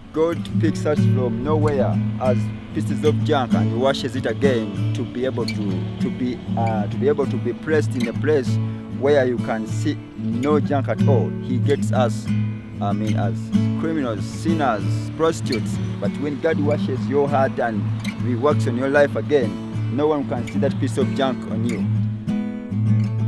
God picks us from nowhere as pieces of junk and washes it again to be able to be placed in a place where you can see no junk at all. He gets us, as criminals, sinners, prostitutes. But when God washes your heart and He works on your life again, no one can see that piece of junk on you.